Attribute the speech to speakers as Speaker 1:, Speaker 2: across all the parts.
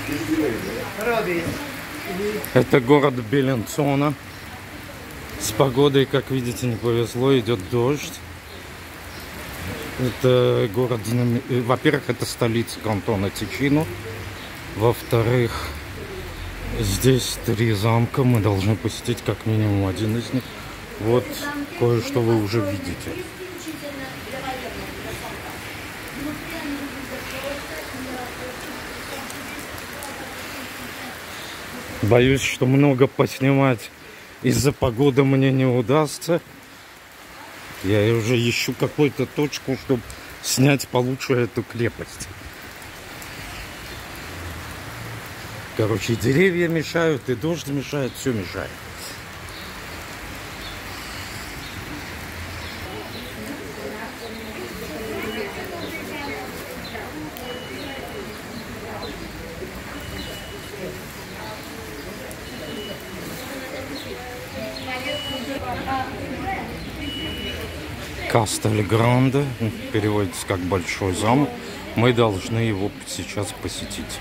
Speaker 1: Это город Беллинзона. С погодой, как видите, не повезло, идет дождь. Это город, во-первых, это столица кантона Тичино. Во-вторых, здесь 3 замка, мы должны посетить как минимум один из них. Вот кое-что вы уже видите. Боюсь, что много поснимать из-за погоды мне не удастся. Я уже ищу какую-то точку, чтобы снять получше эту крепость. Короче, деревья мешают, и дождь мешает, все мешает. Кастель Гранде переводится как большой замок. Мы должны его сейчас посетить.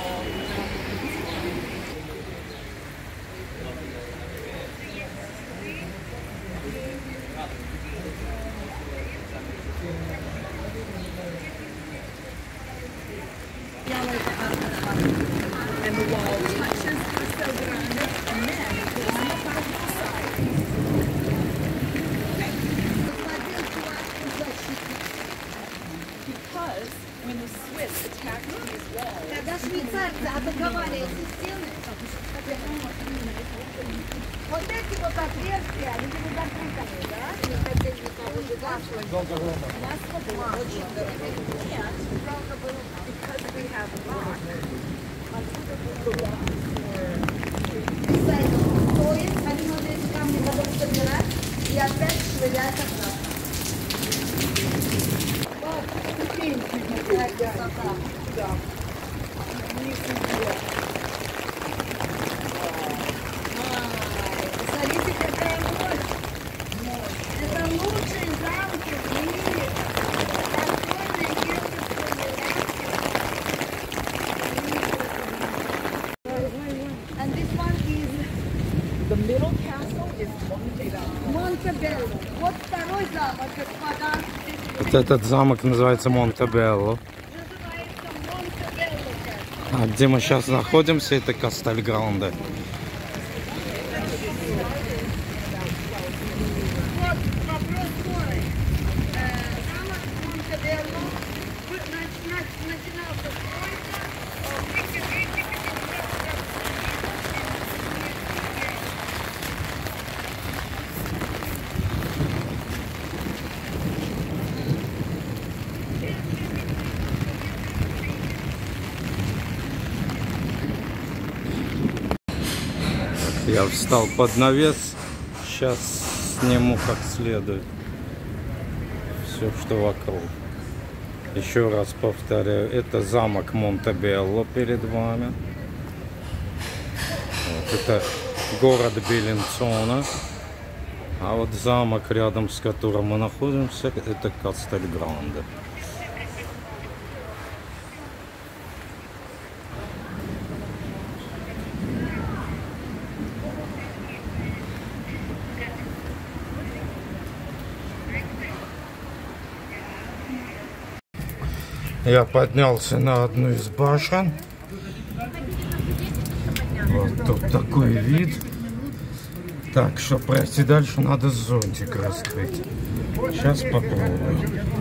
Speaker 2: Когда швейцарцы атаковали эти стены, вот эти вот отверстия, они были закрытыми, да? Не хотели никого ждать. Нас очень дорого. Нет, правда было, because we have rock. Стоит, они вот эти камни потом собирать и опять швырять обратно. Смотрите, какая мощь! Это лучшие замки в мире! And this one is the middle castle is Montebello. Вот второй замок, господа.
Speaker 1: Вот этот замок называется Монтебелло. А где мы сейчас находимся, это Кастель Гранде.
Speaker 2: Вот вопрос скорый. Замок Монтебелло начинался
Speaker 1: Я встал под навес, сейчас сниму как следует все, что вокруг. Еще раз повторяю, это замок Монтебелло перед вами. Вот, это город Беллинзона. А вот замок, рядом с которым мы находимся, это Кастель Гранде. Я поднялся на одну из башен. Вот тут такой вид. Так, чтобы пройти дальше, надо зонтик раскрыть. Сейчас попробую.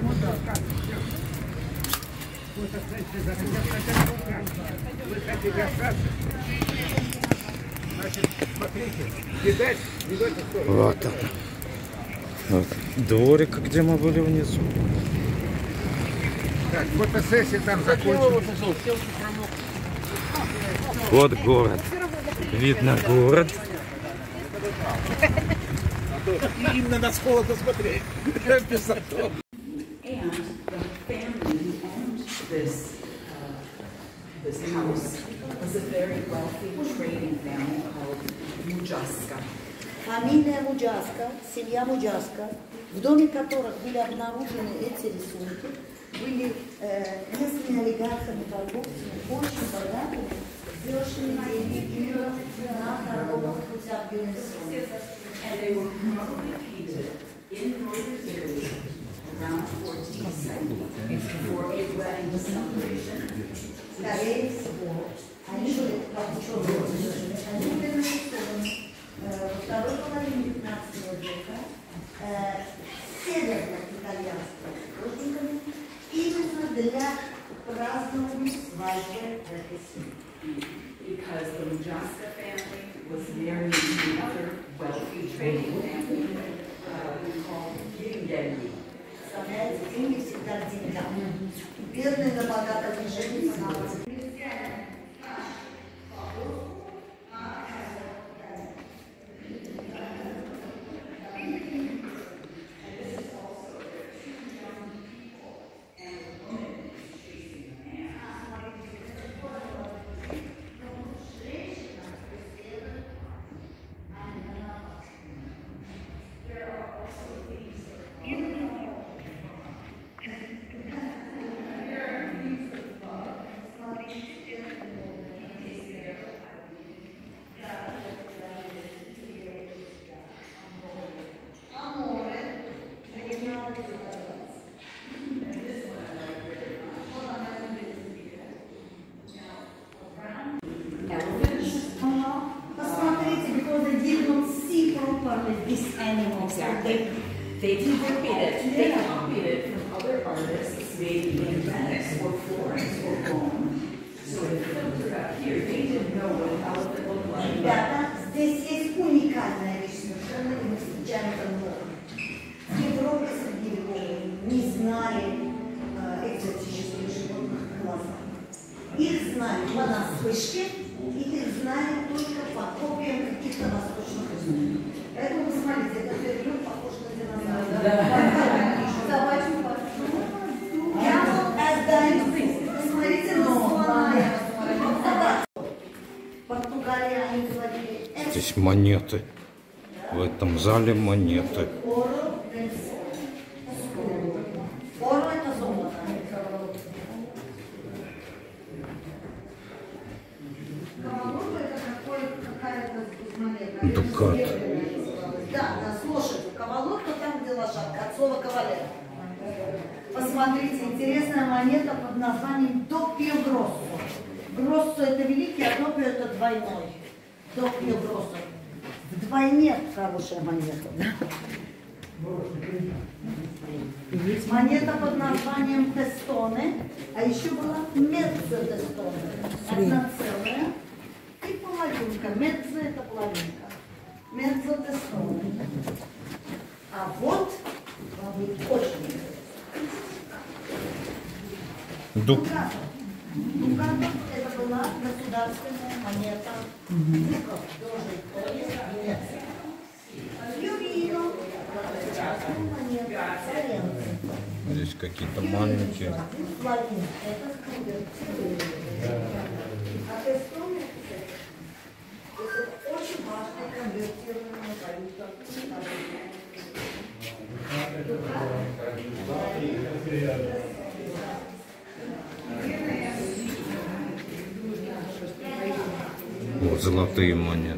Speaker 1: Вот он. Вот дворик, где мы были внизу.
Speaker 3: Так, фотосессия там закончилась.
Speaker 1: Вот город. Видно город.
Speaker 3: Им надо с холода смотреть.
Speaker 4: This house was a very wealthy trading family called Mujaska.
Speaker 2: Фамилия Муджаска, семья Муджаска, в доме которых были обнаружены эти рисунки, были местными олигархами, торговцами, очень богатыми,
Speaker 4: And they were probably painted in northern Italy around 1470 for a wedding celebration.
Speaker 5: Скорее всего, они были подчеркнуты, они были нарисованы во второй половине 15 века северно-итальянскими художниками именно для празднования свадьбы в этой семье.
Speaker 4: Because the Mujasca family was married to another wealthy trading family called Gingelli.
Speaker 5: Представляете, деньги всегда к деньгам. Бедные на богатых не женятся на вас.
Speaker 4: These animals, exactly. They copied it from other artists, maybe in Venice or Florence or Rome. So they filtered out here. They didn't know what an elephant looked like.
Speaker 5: Ребята, здесь есть уникальная вещь, совершенно не мы встречаем это много. В Европе средневековье не знали экзотических животных глаза. Их знали по наслышке, и их знали только по копиям каких-то восточных языков. Поэтому, посмотрите, этот период похож на динозавра. Давайте посмотрите на слона. Португалия, они говорили...
Speaker 1: Здесь монеты. В этом зале монеты.
Speaker 5: Оро это золото. Это какая-то монета.
Speaker 1: Дукат.
Speaker 5: Да, с лошадью. Кавалотка там, где лошадка, от слова кавалер. Посмотрите, интересная монета под названием Доппио Гроссо. Гроссо это великий, а Доппио это двойной. Доппио Гроссо. Вдвойне хорошая монета. Да? Монета под названием Тестоне, а еще была Меццо Тестоне. Одна целая и половинка. Меццо это половинка. Меццо Тестоне. А вот вам будет очень интересно. Дукатов. Дукатов это была государственная монета. Тоже Венеция. Ювино. Монета. Флоренция.
Speaker 1: Здесь какие-то маленькие.
Speaker 5: Флоренция. Это конвертируемая. А Тестоне это очень важная конвертируемая валюта.
Speaker 1: Вот золотые монеты.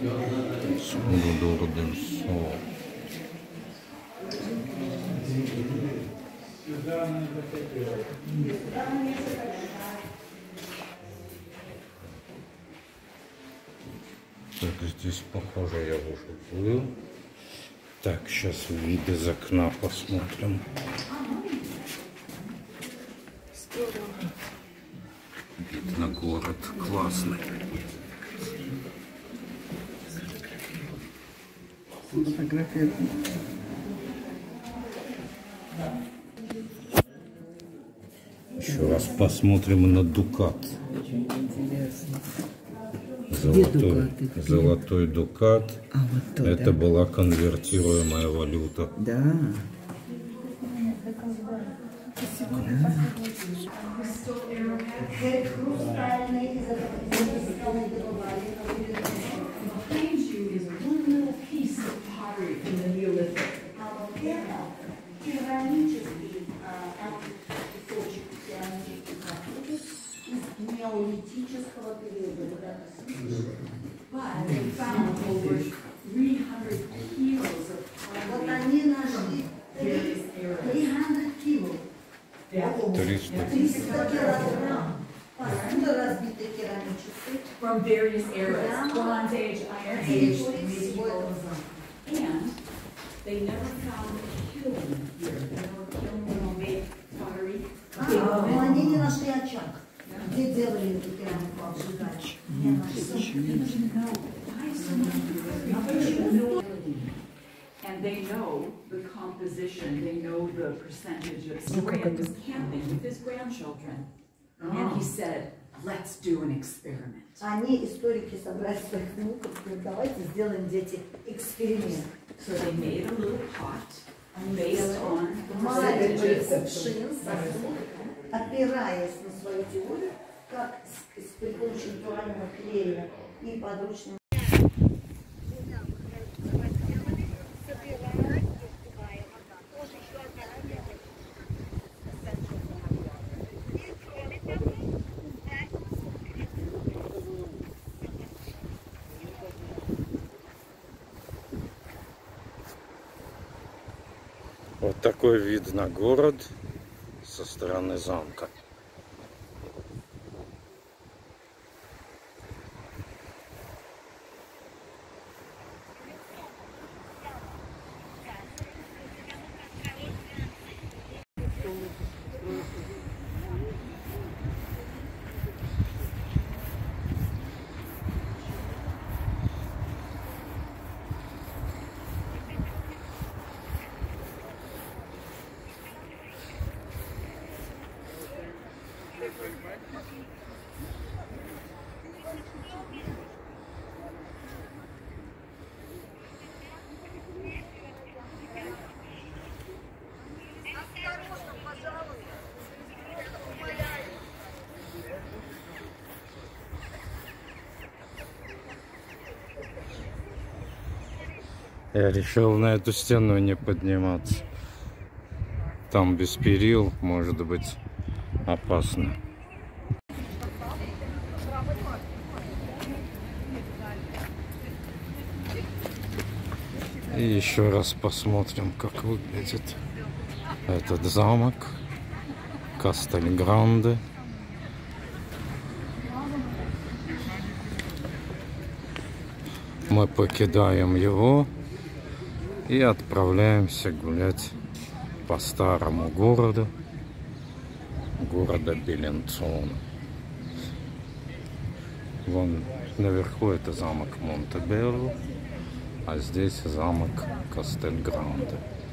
Speaker 1: Скудурденсо. Так, здесь, похоже, я уже был. Так, сейчас вид из окна посмотрим. Вид на город классный. Еще раз посмотрим на Дукат. Золотой Дукат. Это была конвертируемая валюта.
Speaker 6: Да.
Speaker 5: Неолитического периода.
Speaker 4: But they found over 300 kilos of
Speaker 5: Вот
Speaker 4: pottery
Speaker 5: они нашли
Speaker 4: from various eras.
Speaker 5: 300 кило.
Speaker 1: 300.
Speaker 5: 300 килограмм. Посуда разбита керамической.
Speaker 4: From various eras, Bronze Age, Iron Age, medieval, and they never found a kiln here. They never kiln made pottery.
Speaker 5: Но они не нашли очаг. Где делали эту керамику обжигать? Не нашли.
Speaker 4: And they know the composition, they know the percentage of Saran was camping with his grandchildren. And he said, let's do an experiment.
Speaker 5: Они, историки, собрали своих внуков, говорят, давайте сделаем, дети, эксперимент.
Speaker 4: So they made a little pot based on the
Speaker 5: Маленький
Speaker 4: percentages of
Speaker 5: кувшин, сосуд, опираясь на свою теорию, как при помощи натурального клея и подручного.
Speaker 1: Вот такой вид на город со стороны замка. Я решил на эту стену не подниматься. Там без перил может быть опасно. И еще раз посмотрим, как выглядит этот замок Кастель-Гранде. Мы покидаем его и отправляемся гулять по старому города Беллинзона. Вон наверху это замок Монтебелло, а здесь замок Кастель-Гранде.